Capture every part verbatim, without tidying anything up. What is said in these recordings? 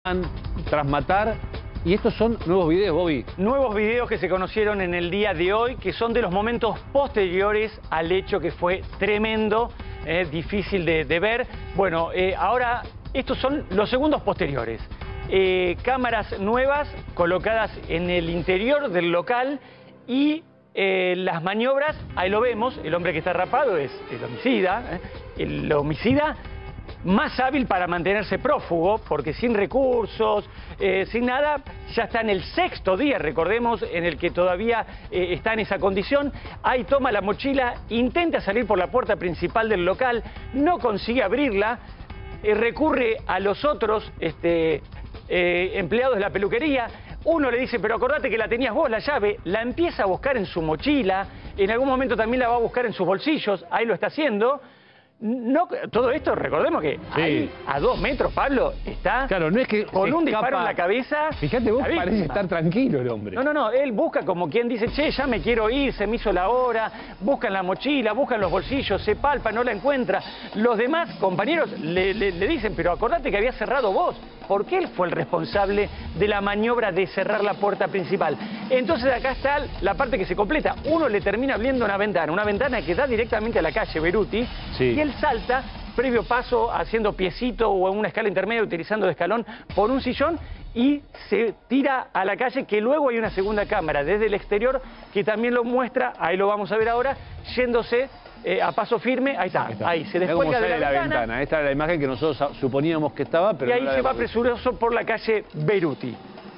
tras matar. Y estos son nuevos videos, Bobby. Nuevos videos que se conocieron en el día de hoy, que son de los momentos posteriores al hecho que fue tremendo, eh, difícil de, de ver. Bueno, eh, ahora estos son los segundos posteriores. Eh, cámaras nuevas colocadas en el interior del local y eh, las maniobras, ahí lo vemos, el hombre que está rapado es el homicida, ¿eh? el homicida más hábil para mantenerse prófugo, porque sin recursos, eh, sin nada, ya está en el sexto día, recordemos, en el que todavía eh, está en esa condición. Ahí toma la mochila, intenta salir por la puerta principal del local, no consigue abrirla, eh, recurre a los otros este, eh, empleados de la peluquería. Uno le dice, pero acordate que la tenías vos, la llave. La empieza a buscar en su mochila, en algún momento también la va a buscar en sus bolsillos, ahí lo está haciendo. No, todo esto, recordemos que sí. Ahí, a dos metros, Pablo, está claro, no es que con un disparo en la cabeza. Fíjate vos, parece estar tranquilo el hombre. No, no, no, él busca como quien dice, che, ya me quiero ir, se me hizo la hora, busca en la mochila, busca en los bolsillos, se palpa, no la encuentra. Los demás compañeros le, le, le dicen, pero acordate que había cerrado vos, porque él fue el responsable de la maniobra de cerrar la puerta principal. Entonces acá está la parte que se completa. Uno le termina abriendo una ventana, una ventana que da directamente a la calle Beruti, sí. Y él salta, previo paso, haciendo piecito o en una escala intermedia, utilizando de escalón, por un sillón y se tira a la calle, que luego hay una segunda cámara desde el exterior que también lo muestra, ahí lo vamos a ver ahora, yéndose eh, a paso firme, ahí está, ahí, está. ahí se descuelga de la, la ventana. ventana. Esta era la imagen que nosotros suponíamos que estaba, pero y ahí no se va presuroso por la calle Beruti.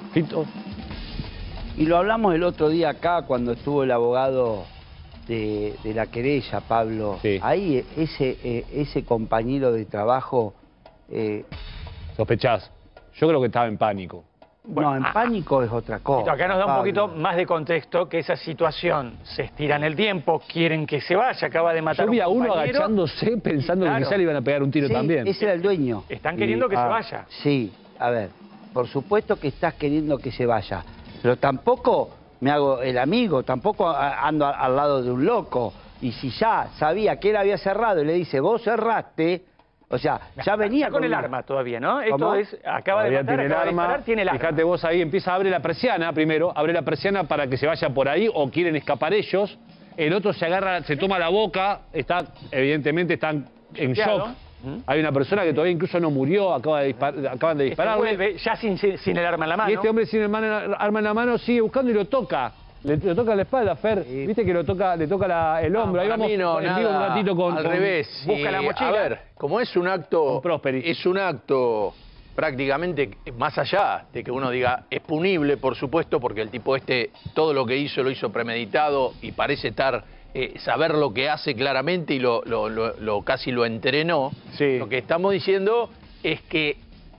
Y lo hablamos el otro día acá cuando estuvo el abogado de, de la querella, Pablo. Sí. Ahí ese, eh, ese compañero de trabajo... Eh... ¿Sospechás? Yo creo que estaba en pánico. Bueno, no, en ah, pánico es otra cosa. Acá nos da Pablo. un poquito más de contexto, que esa situación se estira en el tiempo, quieren que se vaya, acaba de matar Yo vi a un uno agachándose pensando claro. que quizá le iban a pegar un tiro sí, también. Ese era el dueño. Están queriendo y, que ah, se vaya. Sí, a ver, por supuesto que estás queriendo que se vaya, pero tampoco me hago el amigo, tampoco ando al lado de un loco. Y si ya sabía que él había cerrado y le dice, vos cerraste... O sea, ya venía con, con el una... arma todavía, ¿no? Esto ¿Cómo? es, acaba todavía de matar, tiene acaba el arma, de disparar, tiene el arma. Fíjate vos ahí, empieza a abrir la persiana primero, abre la persiana para que se vaya por ahí o quieren escapar ellos. El otro se agarra, se toma la boca, está, evidentemente están en shock. ¿Mm? Hay una persona que todavía incluso no murió, acaba de dispar, acaban de disparar. Vuelve ya sin, sin, sin el arma en la mano. Y este hombre sin el man, arma en la mano sigue buscando y lo toca. Le, le toca la espalda, Fer. Sí. Viste que lo toca, le toca la, el hombro. No, ahí vamos no, en nada, vivo un ratito con... Al con, revés. Busca y, la mochila. A ver, como es un acto... Es un acto prácticamente más allá de que uno diga es punible, por supuesto, porque el tipo este todo lo que hizo lo hizo premeditado y parece estar... Eh, saber lo que hace claramente y lo, lo, lo, lo casi lo entrenó. Sí. Lo que estamos diciendo es que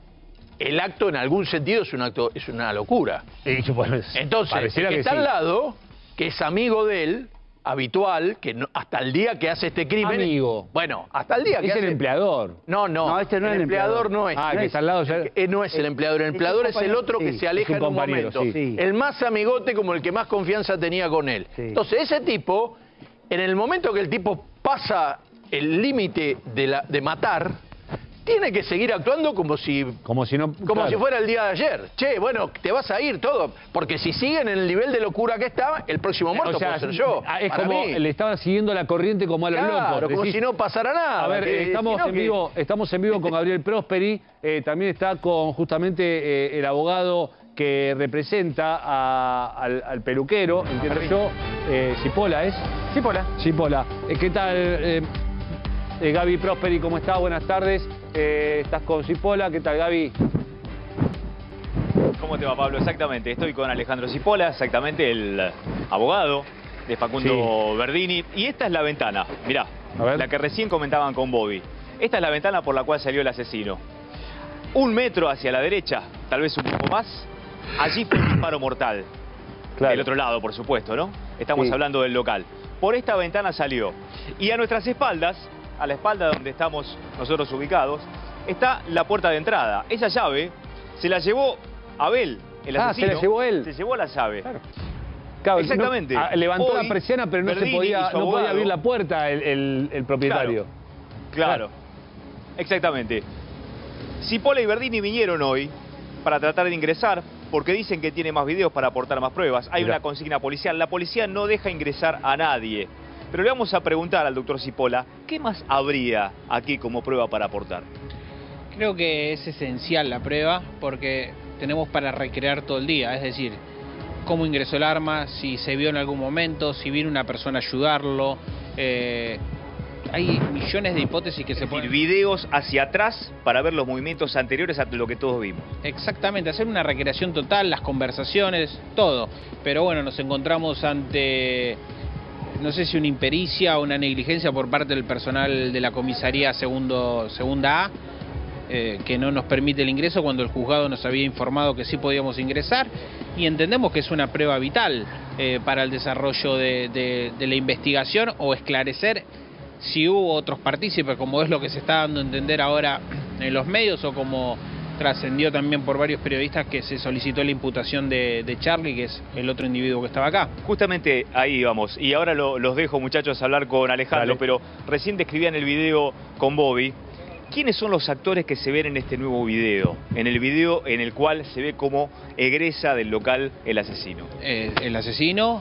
el acto en algún sentido es un acto, es una locura. Sí, pues, entonces, el que, que está sí. al lado, que es amigo de él, habitual, que no, hasta el día que hace este crimen... Amigo. Bueno, hasta el día que es hace... el empleador. No, no, no este no el, es el empleador, empleador no es. Ah, no que es, está al lado ya... eh, no es el empleador, el empleador es, es el otro sí, que se aleja en un momento. Sí. Sí. El más amigote como el que más confianza tenía con él. Sí. Entonces, ese tipo, en el momento que el tipo pasa el límite de, la, de matar... Tiene que seguir actuando como si como si no como claro. si fuera el día de ayer. Che, bueno, te vas a ir todo. Porque si siguen en el nivel de locura que está, el próximo muerto o sea, puede ser yo. Es como mí. Le estaban siguiendo la corriente como a los claro, locos. como Decís, si no pasara nada. A ver, que, estamos, si no, en que... vivo, estamos en vivo con Gabriel Prosperi. Eh, también está con justamente eh, el abogado que representa a, al, al peluquero, entiendo yo. Eh, Cipolla, ¿es? Cipolla. Cipolla. Eh, ¿Qué tal, eh, eh, Gaby Prosperi? ¿Cómo estás? Buenas tardes. Eh, estás con Cipolla, ¿qué tal, Gaby? ¿Cómo te va, Pablo? Exactamente, estoy con Alejandro Cipolla, exactamente el abogado de Facundo sí. Verdini. Y esta es la ventana, mirá, la que recién comentaban con Bobby. Esta es la ventana por la cual salió el asesino. Un metro hacia la derecha, tal vez un poco más, allí fue un disparo mortal. Claro. Del otro lado, por supuesto, ¿no? Estamos sí. hablando del local. Por esta ventana salió. Y a nuestras espaldas... a la espalda donde estamos nosotros ubicados, está la puerta de entrada. Esa llave se la llevó Abel, el asesino. Ah, se la llevó él. Se llevó la llave. Claro. Claro, exactamente. No, a, levantó Hoy, la persiana, pero no, se podía, no podía abrir la puerta el, el, el propietario. Claro, claro. Exactamente. Cipolla y Verdini vinieron hoy para tratar de ingresar, porque dicen que tiene más videos para aportar más pruebas. Hay Mira. una consigna policial. La policía no deja ingresar a nadie. Pero le vamos a preguntar al doctor Cipolla, ¿qué más habría aquí como prueba para aportar? Creo que es esencial la prueba, porque tenemos para recrear todo el día, es decir, cómo ingresó el arma, si se vio en algún momento, si vino una persona a ayudarlo. Eh, hay millones de hipótesis que se pueden... videos hacia atrás para ver los movimientos anteriores a lo que todos vimos. Exactamente, hacer una recreación total, las conversaciones, todo. Pero bueno, nos encontramos ante, no sé si una impericia o una negligencia por parte del personal de la comisaría segundo, segunda A, eh, que no nos permite el ingreso cuando el juzgado nos había informado que sí podíamos ingresar, y entendemos que es una prueba vital eh, para el desarrollo de, de, de la investigación o esclarecer si hubo otros partícipes, como es lo que se está dando a entender ahora en los medios, o como trascendió también por varios periodistas que se solicitó la imputación de, de Charlie, que es el otro individuo que estaba acá. Justamente ahí vamos, y ahora lo, los dejo, muchachos, a hablar con Alejandro. Dale. Pero recién describían el video con Bobby. ¿Quiénes son los actores que se ven en este nuevo video? En el video en el cual se ve cómo egresa del local el asesino. Eh, el asesino,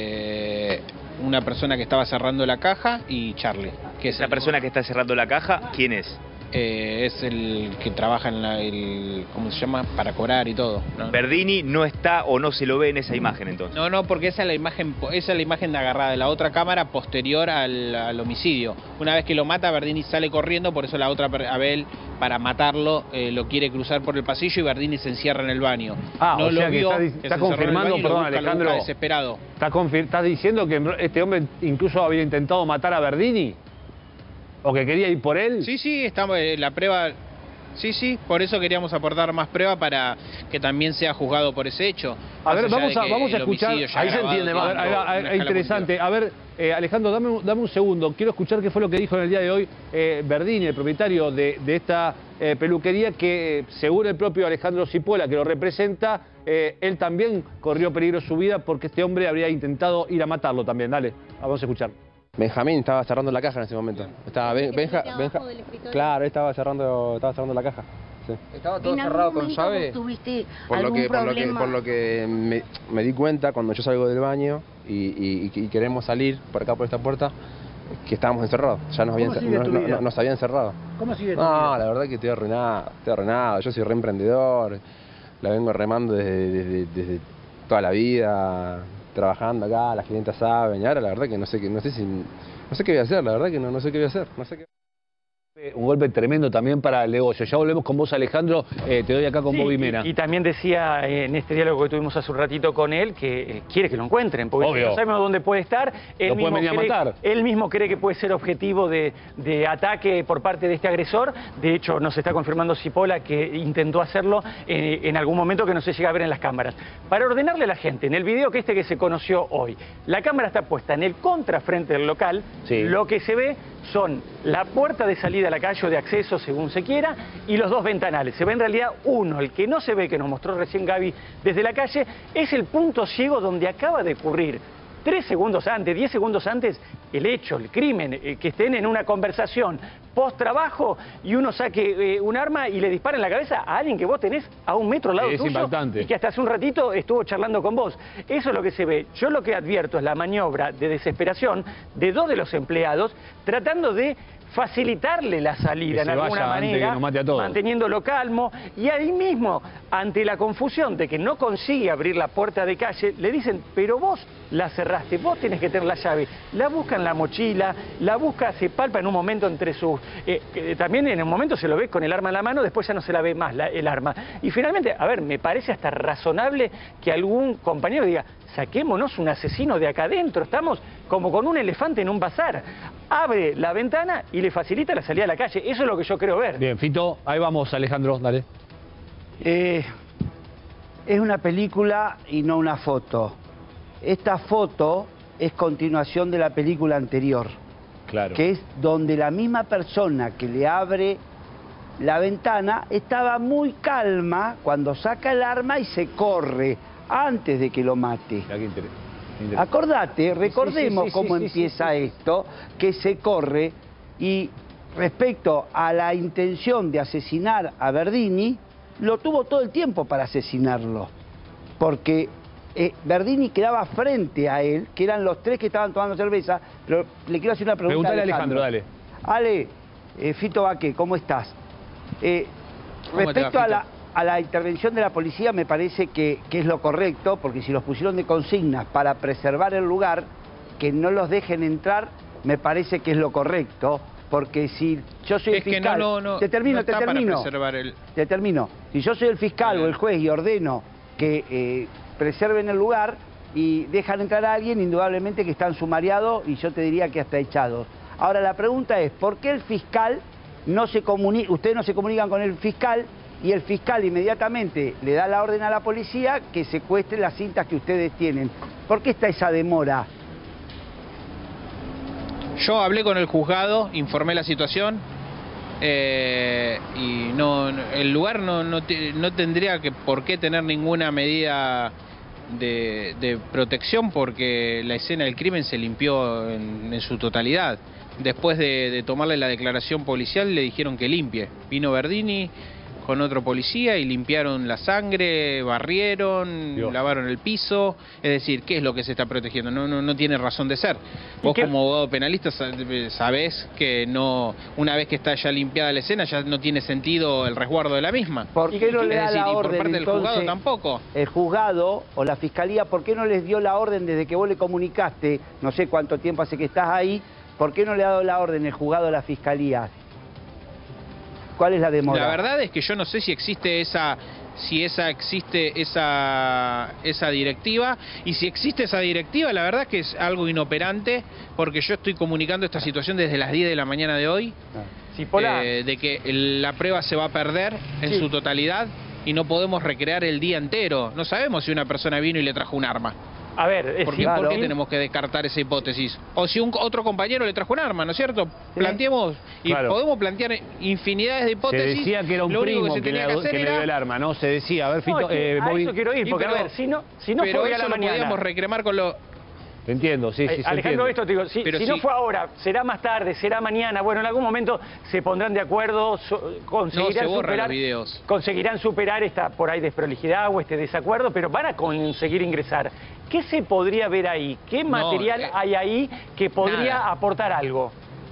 eh, una persona que estaba cerrando la caja, y Charlie. Que es la persona que está cerrando la caja, ¿quién es? Eh, es el que trabaja en la, el, ¿cómo se llama? Para cobrar y todo, ¿no? Verdini no está o no se lo ve en esa imagen entonces. No, no, porque esa es la imagen, esa es la imagen agarrada de la otra cámara posterior al, al homicidio. Una vez que lo mata, Verdini sale corriendo, por eso la otra, Abel, para matarlo, eh, lo quiere cruzar por el pasillo y Verdini se encierra en el baño. Ah, no o lo sea vio, que está, está confirmando, perdón, busca, Alejandro, desesperado. Está, está diciendo que este hombre incluso había intentado matar a Verdini. ¿O que quería ir por él? Sí, sí, estamos, la prueba... Sí, sí, por eso queríamos aportar más prueba para que también sea juzgado por ese hecho. A ver, vamos a, vamos a escuchar... Ahí se entiende más. Es interesante. A ver, eh, Alejandro, dame un, dame un segundo. Quiero escuchar qué fue lo que dijo en el día de hoy eh, Verdini, el propietario de, de esta eh, peluquería, que según el propio Alejandro Cipolla, que lo representa, eh, él también corrió peligro su vida porque este hombre habría intentado ir a matarlo también. Dale, vamos a escuchar. Benjamín estaba cerrando la caja en ese momento. Estaba ben, Benja, Benja, claro, estaba cerrando, estaba cerrando la caja. Sí. ¿Estaba todo cerrado con llave? ¿Tuviste por lo que, por lo que, por lo que me, me di cuenta cuando yo salgo del baño y, y, y queremos salir por acá por esta puerta, que estábamos encerrados. Ya nos habían, no, no, no, nos habían cerrado. ¿Cómo sigue tu No, vida? La verdad que estoy arruinado, estoy arruinado. Yo soy reemprendedor, la vengo remando desde, desde, desde toda la vida, trabajando acá, las clientas saben, y ahora la verdad que no sé qué, no sé si, no sé qué voy a hacer, la verdad que no, no sé qué voy a hacer, no sé qué. Un golpe tremendo también para el negocio. Ya volvemos con vos, Alejandro. Eh, te doy acá con sí, Bobby Mena. Y, y también decía eh, en este diálogo que tuvimos hace un ratito con él que eh, quiere que lo encuentren, porque Obvio. no sabemos dónde puede estar. Él lo mismo pueden venir cree, a matar. Él mismo cree que puede ser objetivo de, de ataque por parte de este agresor. De hecho, nos está confirmando Cipolla que intentó hacerlo eh, en algún momento que no se llega a ver en las cámaras. Para ordenarle a la gente, en el video que este que se conoció hoy, la cámara está puesta en el contrafrente del local. Sí. Lo que se ve son la puerta de salida a la calle o de acceso, según se quiera, y los dos ventanales. Se ve en realidad uno, el que no se ve, que nos mostró recién Gaby desde la calle, es el punto ciego donde acaba de ocurrir, tres segundos antes, diez segundos antes, el hecho, el crimen, eh, que estén en una conversación post-trabajo y uno saque eh, un arma y le dispara en la cabeza a alguien que vos tenés a un metro al lado es tuyo impactante. Y que hasta hace un ratito estuvo charlando con vos. Eso es lo que se ve. Yo lo que advierto es la maniobra de desesperación de dos de los empleados tratando de facilitarle la salida en alguna manera, manteniéndolo calmo, y ahí mismo, ante la confusión de que no consigue abrir la puerta de calle, le dicen, pero vos la cerraste, vos tenés que tener la llave. La busca en la mochila, la busca, se palpa en un momento entre sus... Eh, eh, también en un momento se lo ve con el arma en la mano, después ya no se la ve más la, el arma. Y finalmente, a ver, me parece hasta razonable que algún compañero diga, saquémonos un asesino de acá adentro, estamos como con un elefante en un bazar. Abre la ventana y le facilita la salida a la calle. Eso es lo que yo creo ver. Bien, Fito, ahí vamos, Alejandro, dale. Eh, es una película y no una foto. Esta foto es continuación de la película anterior. Claro. Que es donde la misma persona que le abre la ventana estaba muy calma cuando saca el arma y se corre antes de que lo mate. Acordate, recordemos sí, sí, sí, cómo sí, empieza sí, sí, esto, que se corre, y respecto a la intención de asesinar a Verdini, lo tuvo todo el tiempo para asesinarlo. Porque eh, Verdini quedaba frente a él, que eran los tres que estaban tomando cerveza, pero le quiero hacer una pregunta. Pregúntale a Alejandro, dale. Ale, eh, Fito Baque, ¿cómo estás? Eh, ¿Cómo respecto va, a la, a la intervención de la policía, me parece que, que es lo correcto, porque si los pusieron de consignas para preservar el lugar, que no los dejen entrar, me parece que es lo correcto, porque si yo soy el es fiscal... que no, no, no, te termino, no te está termino. para preservar el... Te termino. Si yo soy el fiscal o el juez y ordeno que eh, preserven el lugar y dejan entrar a alguien, indudablemente que están sumariados y yo te diría que hasta echados. Ahora la pregunta es, ¿por qué el fiscal no se comunica, ustedes no se comunican con el fiscal y el fiscal inmediatamente le da la orden a la policía que secuestre las cintas que ustedes tienen? ¿Por qué está esa demora? Yo hablé con el juzgado, informé la situación eh, y no, el lugar no, no, no tendría que por qué tener ninguna medida de, de protección porque la escena del crimen se limpió en, en su totalidad. Después de, de tomarle la declaración policial le dijeron que limpie. Vino Verdini con otro policía y limpiaron la sangre, barrieron, Dios. lavaron el piso. Es decir, ¿qué es lo que se está protegiendo? No, no, no tiene razón de ser. Vos como abogado penalista sabés que no, una vez que está ya limpiada la escena ya no tiene sentido el resguardo de la misma. ¿Por qué no le da decir, la y orden por parte del entonces, juzgado tampoco? El juzgado o la fiscalía, ¿por qué no les dio la orden desde que vos le comunicaste? No sé cuánto tiempo hace que estás ahí. ¿Por qué no le ha dado la orden el juzgado a la fiscalía? ¿Cuál es la demora? La verdad es que yo no sé si existe esa, si esa existe esa, esa directiva, y si existe esa directiva, la verdad es que es algo inoperante, porque yo estoy comunicando esta situación desde las diez de la mañana de hoy, sí, eh, de que la prueba se va a perder en sí. su totalidad y no podemos recrear el día entero. No sabemos si una persona vino y le trajo un arma. A ver, es ¿Por qué, claro. ¿Por qué tenemos que descartar esa hipótesis? O si un otro compañero le trajo un arma, ¿no es cierto? Planteemos, y claro. podemos plantear infinidades de hipótesis. Se decía que era un Lo primo que, que, que, le, que le dio el arma, ¿no? Se decía, a ver, Fito... No, es que eh, a voy... eso quiero ir, porque pero, a ver, si no, si no pero fue hoy a la eso lo mañana... podíamos recremar con lo... Te entiendo, sí, sí, eh, Alejandro, esto te digo, si, si, si no fue ahora, será más tarde, será mañana, bueno, en algún momento se pondrán de acuerdo, so, conseguirán, no se superar, los videos. conseguirán superar esta por ahí desprolijidad o este desacuerdo, pero van a conseguir ingresar. ¿Qué se podría ver ahí? ¿Qué material no, eh, hay ahí que podría nada. aportar algo?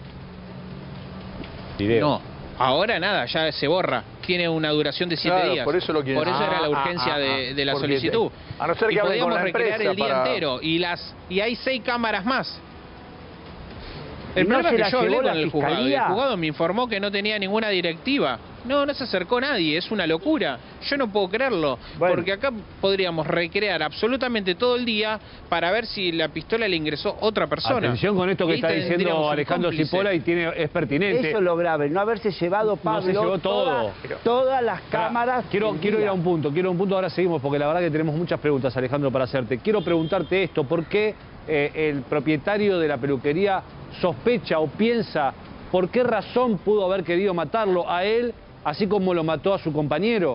Video. No, ahora nada, ya se borra. Tiene una duración de siete claro, días. Por eso, lo por eso ah, era la urgencia ah, ah, de, de la porque solicitud. Te, a no ser que y podíamos recrear el día para... entero. Y las y hay seis cámaras más. El no problema es que yo hablé con el fiscalía? juzgado y el juzgado me informó que no tenía ninguna directiva. No, no se acercó nadie, es una locura. Yo no puedo creerlo, bueno. porque acá podríamos recrear absolutamente todo el día para ver si la pistola le ingresó otra persona. Atención con esto que está diciendo Alejandro Cipolla y tiene, es pertinente. Eso es lo grave, no haberse llevado, Pablo, no se llevó todo. Toda, todas las cámaras. Quiero, quiero ir a un punto, quiero ir a un punto, ahora seguimos, porque la verdad que tenemos muchas preguntas, Alejandro, para hacerte. Quiero preguntarte esto, ¿por qué eh, el propietario de la peluquería sospecha o piensa por qué razón pudo haber querido matarlo a él, así como lo mató a su compañero?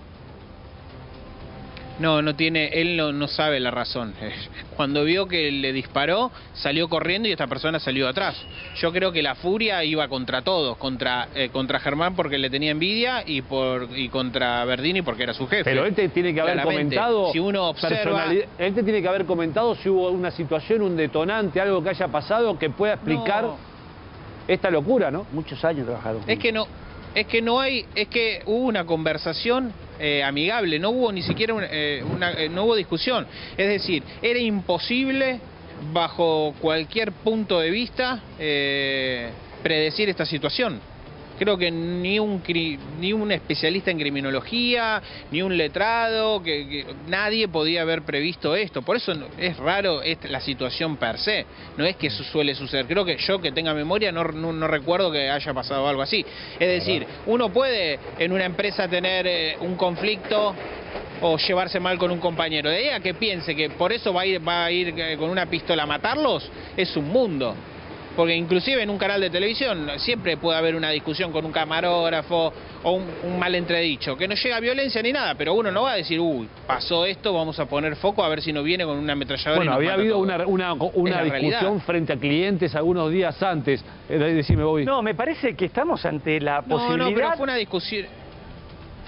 No, no tiene, él no, no sabe la razón. Cuando vio que le disparó, salió corriendo y esta persona salió atrás. Yo creo que la furia iba contra todos, contra eh, contra Germán porque le tenía envidia y por y contra Verdini porque era su jefe. Pero él te tiene que haber Claramente, comentado, si uno observa, él te tiene que haber comentado si hubo una situación, un detonante, algo que haya pasado que pueda explicar no. esta locura, ¿no? Muchos años trabajaron. Es que no. Es que no hay, es que hubo una conversación eh, amigable, no hubo ni siquiera una, eh, una eh, no hubo discusión. Es decir, era imposible bajo cualquier punto de vista eh, predecir esta situación. Creo que ni un ni un especialista en criminología, ni un letrado, que, que nadie podía haber previsto esto. Por eso es raro es la situación per se. No es que eso suele suceder. Creo que yo que tenga memoria no, no, no recuerdo que haya pasado algo así. Es decir, uno puede en una empresa tener eh, un conflicto o llevarse mal con un compañero. De ahí a que piense que por eso va a ir, va a ir eh, con una pistola a matarlos, es un mundo. Porque inclusive en un canal de televisión siempre puede haber una discusión con un camarógrafo o un, un mal entredicho, que no llega a violencia ni nada, pero uno no va a decir, uy, pasó esto, vamos a poner foco a ver si no viene con una ametralladora. Bueno, y nos había habido todo. una, una, una discusión realidad. frente a clientes algunos días antes. Eh, decime, Bobby. No, me parece que estamos ante la no, posibilidad... No, pero fue una discusión... Sí,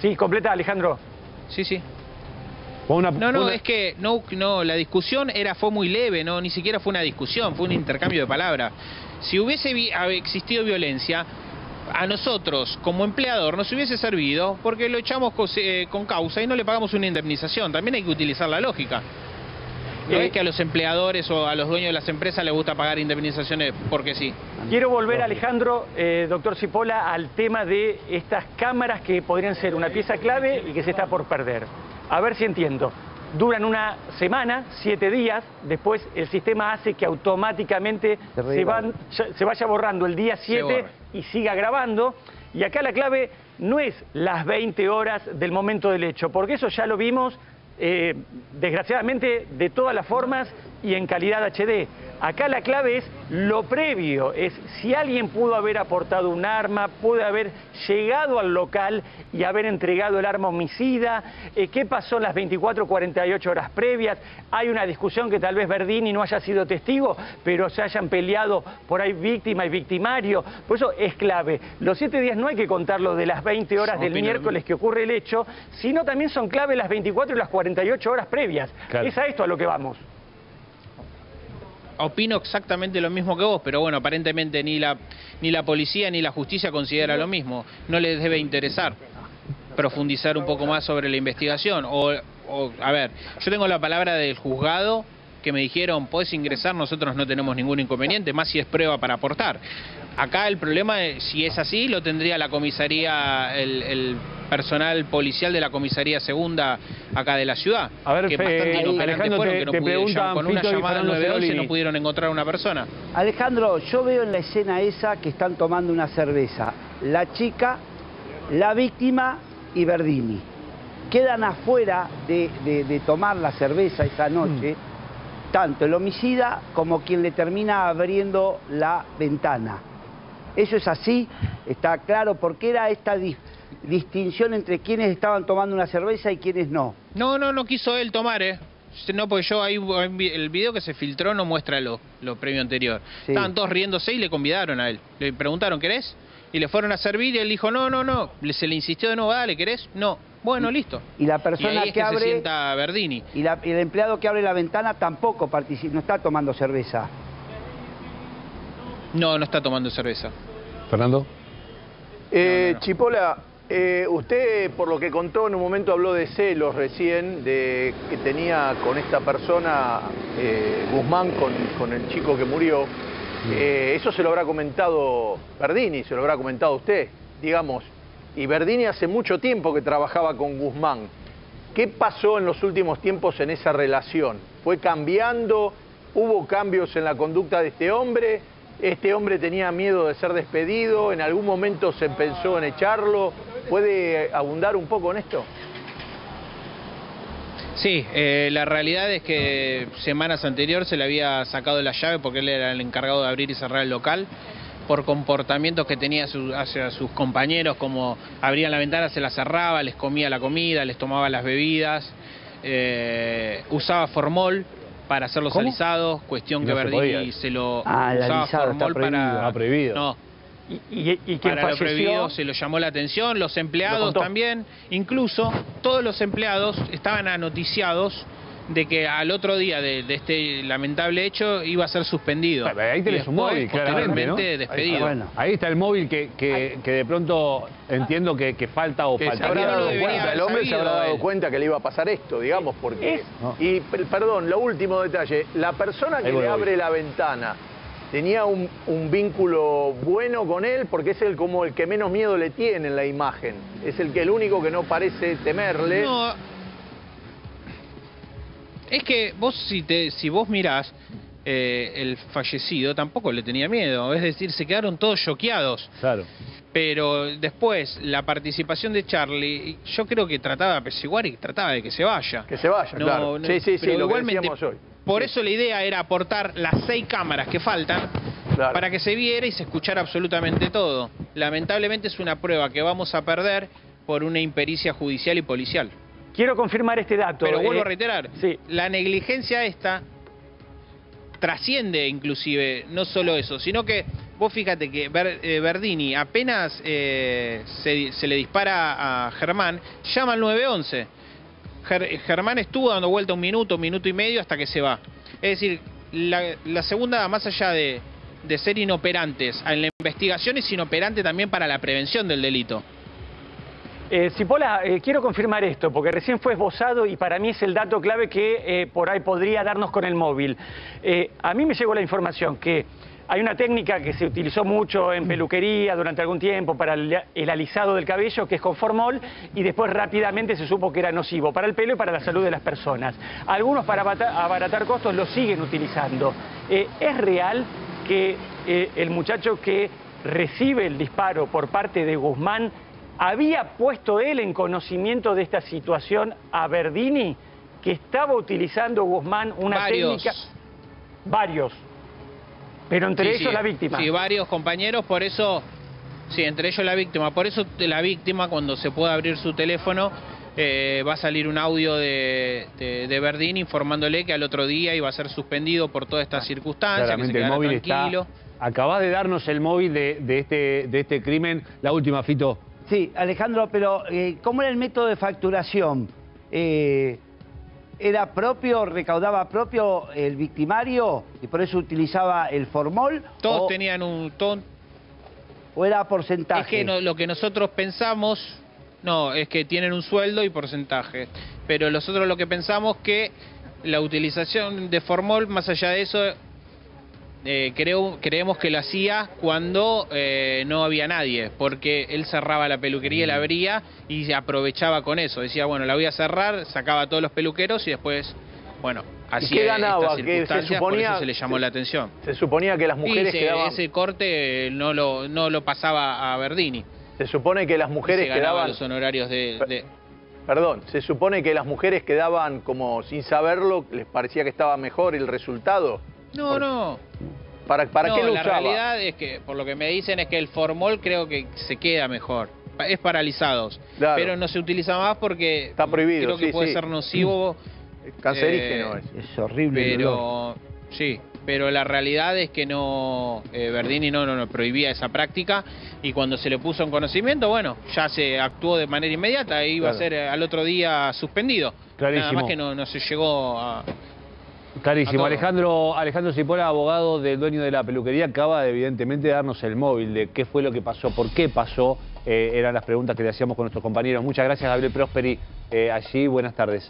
Sí, completa, Alejandro. Sí, sí. Una, no, no, una... es que no, no, la discusión era fue muy leve, no, ni siquiera fue una discusión, fue un intercambio de palabras. Si hubiese vi, existido violencia, a nosotros, como empleador, nos hubiese servido porque lo echamos con, eh, con causa y no le pagamos una indemnización. También hay que utilizar la lógica. No eh, es que a los empleadores o a los dueños de las empresas les gusta pagar indemnizaciones porque sí. Quiero volver, Alejandro, eh, doctor Cipolla, al tema de estas cámaras que podrían ser una pieza clave y que se está por perder. A ver si entiendo. Duran una semana, siete días, después el sistema hace que automáticamente se, van, se vaya borrando el día siete y siga grabando. Y acá la clave no es las veinte horas del momento del hecho, porque eso ya lo vimos, eh, desgraciadamente, de todas las formas y en calidad H D. Acá la clave es lo previo, es si alguien pudo haber aportado un arma, puede haber llegado al local y haber entregado el arma homicida, eh, qué pasó en las veinticuatro, cuarenta y ocho horas previas. Hay una discusión que tal vez Verdini no haya sido testigo, pero se hayan peleado por ahí víctima y victimario. Por eso es clave. Los siete días no hay que contarlo de las veinte horas del miércoles que ocurre el hecho, sino también son clave las veinticuatro y las cuarenta y ocho horas previas. Claro. Es a esto a lo que vamos. Opino exactamente lo mismo que vos, pero bueno, aparentemente ni la, ni la policía ni la justicia considera lo mismo. No les debe interesar profundizar un poco más sobre la investigación. O, o a ver, yo tengo la palabra del juzgado que me dijeron, podés ingresar, nosotros no tenemos ningún inconveniente, más si es prueba para aportar. Acá el problema, es, si es así, lo tendría la comisaría, el, el personal policial de la comisaría segunda acá de la ciudad. A ver, que eh, Alejandro, fueron, te, que no te pudieron, preguntan, con una Fito llamada al nueve once no pudieron encontrar a una persona. Alejandro, yo veo en la escena esa que están tomando una cerveza. La chica, la víctima y Verdini. Quedan afuera de, de, de tomar la cerveza esa noche, mm. tanto el homicida como quien le termina abriendo la ventana. Eso es así, está claro, porque era esta di distinción entre quienes estaban tomando una cerveza y quienes no. No, no, no quiso él tomar, ¿eh? No, porque yo ahí, el video que se filtró no muestra lo, lo previo anterior. Sí. Estaban todos riéndose y le convidaron a él. Le preguntaron, ¿querés? Y le fueron a servir y él dijo, no, no, no. Se le insistió de nuevo, dale, ¿querés? No. Bueno, listo. Y la persona y ahí es que, que abre... se sienta Verdini. Y, la, y el empleado que abre la ventana tampoco participa, no está tomando cerveza. No, no está tomando cerveza. ¿Fernando? Eh, no, no, no. Cipolla, eh, usted por lo que contó en un momento habló de celos recién, de que tenía con esta persona, eh, Guzmán, con, con el chico que murió. Eh, eso se lo habrá comentado Verdini, se lo habrá comentado usted, digamos. Y Verdini hace mucho tiempo que trabajaba con Guzmán. ¿Qué pasó en los últimos tiempos en esa relación? ¿Fue cambiando? ¿Hubo cambios en la conducta de este hombre? ¿Este hombre tenía miedo de ser despedido? ¿En algún momento se pensó en echarlo? ¿Puede abundar un poco en esto? Sí, eh, la realidad es que semanas anteriores se le había sacado la llave porque él era el encargado de abrir y cerrar el local por comportamientos que tenía su, hacia sus compañeros, como abrían la ventana, se la cerraba, les comía la comida, les tomaba las bebidas, eh, usaba formol para hacer los ¿Cómo? alisados, cuestión no que Verdini se, se lo ah, usaba formol para... Ah, prohibido. No. ¿Y, y, y para lo prohibido se lo llamó la atención, los empleados también, incluso todos los empleados estaban anoticiados de que al otro día de, de este lamentable hecho iba a ser suspendido. Ahí tenés un móvil, claramente, ¿no? despedido. Ahí está, bueno. Ahí está el móvil que, que, que de pronto entiendo que, que falta o que falta. Se habrá dado cuenta, el hombre se habrá dado él. cuenta que le iba a pasar esto, digamos, porque... No. Y, perdón, lo último detalle, la persona que le abre la ventana, ¿tenía un, un vínculo bueno con él? Porque es el como el que menos miedo le tiene en la imagen. Es el que el único que no parece temerle. No. Es que vos, si, te, si vos mirás, eh, el fallecido tampoco le tenía miedo. Es decir, se quedaron todos choqueados. Claro. Pero después, la participación de Charlie, yo creo que trataba de apaciguar y trataba de que se vaya. Que se vaya, no, claro. No, sí, sí, sí, lo igualmente, que decíamos hoy. Por sí. eso la idea era aportar las seis cámaras que faltan, claro, para que se viera y se escuchara absolutamente todo. Lamentablemente es una prueba que vamos a perder por una impericia judicial y policial. Quiero confirmar este dato. Pero vuelvo eh, a reiterar, sí. la negligencia esta trasciende inclusive, no solo eso, sino que vos fíjate que Ber, eh, Verdini apenas eh, se, se le dispara a Germán, llama al nueve once. Ger, Germán estuvo dando vuelta un minuto, un minuto y medio hasta que se va. Es decir, la, la segunda, más allá de, de ser inoperantes en la investigación, es inoperante también para la prevención del delito. Eh, Cipolla, eh, quiero confirmar esto, porque recién fue esbozado y para mí es el dato clave que eh, por ahí podría darnos con el móvil. Eh, a mí me llegó la información que hay una técnica que se utilizó mucho en peluquería durante algún tiempo para el, el alisado del cabello, que es con formol, y después rápidamente se supo que era nocivo para el pelo y para la salud de las personas. Algunos, para abaratar costos, lo siguen utilizando. Eh, ¿Es real que eh, el muchacho que recibe el disparo por parte de Guzmán había puesto él en conocimiento de esta situación a Verdini, que estaba utilizando Guzmán una varios. técnica? Varios. Pero entre sí, ellos sí, la víctima. Sí, varios compañeros, por eso, sí, entre ellos la víctima. Por eso la víctima, cuando se pueda abrir su teléfono, eh, va a salir un audio de, de, de Verdini informándole que al otro día iba a ser suspendido por todas estas circunstancias, Claramente, que se el quedara móvil tranquilo. Está... Acabás de darnos el móvil de, de, este, de este crimen. La última, Fito. Sí, Alejandro, pero eh, ¿cómo era el método de facturación? Eh, ¿Era propio, recaudaba propio el victimario y por eso utilizaba el formol? Todos o, tenían un... Todo... ¿O era porcentaje? Es que no, lo que nosotros pensamos, no, es que tienen un sueldo y porcentaje. Pero nosotros lo que pensamos que la utilización de formol, más allá de eso, eh, creo, creemos que lo hacía cuando eh, no había nadie, porque él cerraba la peluquería, la abría y aprovechaba con eso. Decía, bueno, la voy a cerrar, sacaba a todos los peluqueros y después, bueno, hacía qué ganaba? estas Que circunstancias, se suponía, por eso se le llamó se, la atención. Se suponía que las mujeres y se, quedaban... ese corte no lo, no lo pasaba a Verdini. Se supone que las mujeres se ganaba quedaban... los honorarios de, de... Perdón, se supone que las mujeres quedaban como sin saberlo, les parecía que estaba mejor el resultado. No, Por... no. ¿Para, para no, qué lo la usaba? realidad es que, por lo que me dicen, es que el formol creo que se queda mejor. Es paralizados. Claro. Pero no se utiliza más porque está prohibido, creo que sí, puede sí. ser nocivo. Cancerígeno eh, es. Es horrible. Pero, sí, pero la realidad es que no, eh, Verdini no, no, no prohibía esa práctica y cuando se le puso en conocimiento, bueno, ya se actuó de manera inmediata e iba claro. a ser al otro día suspendido. Clarísimo. Nada más que no, no se llegó a... Clarísimo. Alejandro, Alejandro Cipolla, abogado del dueño de la peluquería, acaba de, evidentemente, darnos el móvil de qué fue lo que pasó, por qué pasó. Eh, eran las preguntas que le hacíamos con nuestros compañeros. Muchas gracias, Gabriel Prosperi, eh, allí. Buenas tardes.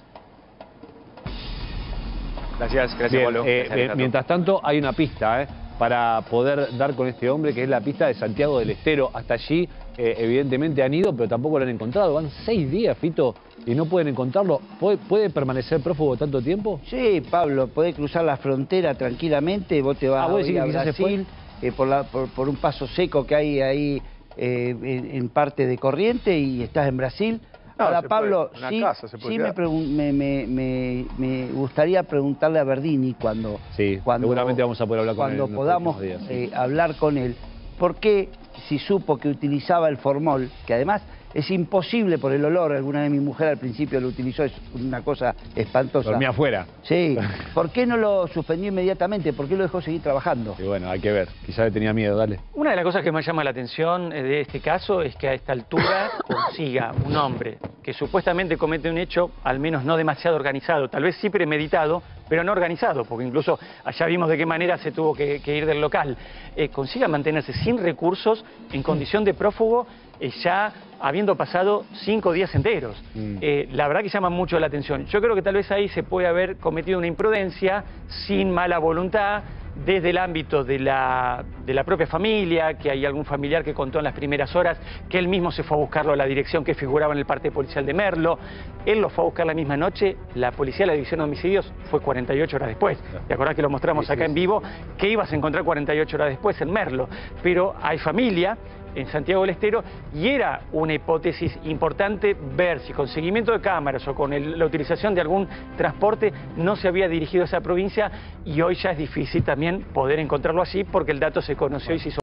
Gracias, gracias, Bien, Pablo. Eh, gracias, eh, mientras tanto, hay una pista eh, para poder dar con este hombre, que es la pista de Santiago del Estero. Hasta allí, eh, evidentemente, han ido, pero tampoco lo han encontrado. Van seis días, Fito, y no pueden encontrarlo. ¿Puede, puede permanecer prófugo tanto tiempo? Sí, Pablo, puede cruzar la frontera tranquilamente. Vos te vas ah, ¿vos a, ir a que Brasil eh, por, la, por, por un paso seco que hay ahí eh, en, en parte de Corriente y estás en Brasil. No, Ahora, Pablo, puede, sí, casa se puede sí me, me, me, me, me gustaría preguntarle a Verdini cuando, sí, cuando seguramente vamos a poder hablar con él. Cuando podamos días, sí. eh, hablar con él, ¿por qué si supo que utilizaba el formol, que además es imposible por el olor, alguna de mi mujer al principio lo utilizó, es una cosa espantosa. Dormía afuera. Sí, ¿por qué no lo suspendió inmediatamente? ¿Por qué lo dejó seguir trabajando? Y bueno, hay que ver, quizás le tenía miedo, dale. Una de las cosas que más llama la atención de este caso es que a esta altura consiga un hombre que supuestamente comete un hecho, al menos no demasiado organizado, tal vez sí premeditado, pero no organizado, porque incluso allá vimos de qué manera se tuvo que, que ir del local, eh, consiga mantenerse sin recursos, en condición de prófugo, eh, ya habiendo pasado cinco días enteros. Mm. Eh, la verdad que llama mucho la atención. Yo creo que tal vez ahí se puede haber cometido una imprudencia, sin mala voluntad, desde el ámbito de la, de la propia familia, que hay algún familiar que contó en las primeras horas que él mismo se fue a buscarlo a la dirección que figuraba en el parte policial de Merlo. Él lo fue a buscar la misma noche, la policía de la división de homicidios fue cuarenta y ocho horas después. ¿Te acordás que lo mostramos acá en vivo? Que ibas a encontrar cuarenta y ocho horas después en Merlo. Pero hay familia en Santiago del Estero y era una hipótesis importante ver si con seguimiento de cámaras o con el, la utilización de algún transporte no se había dirigido a esa provincia, y hoy ya es difícil también poder encontrarlo así porque el dato se conoció y se hizo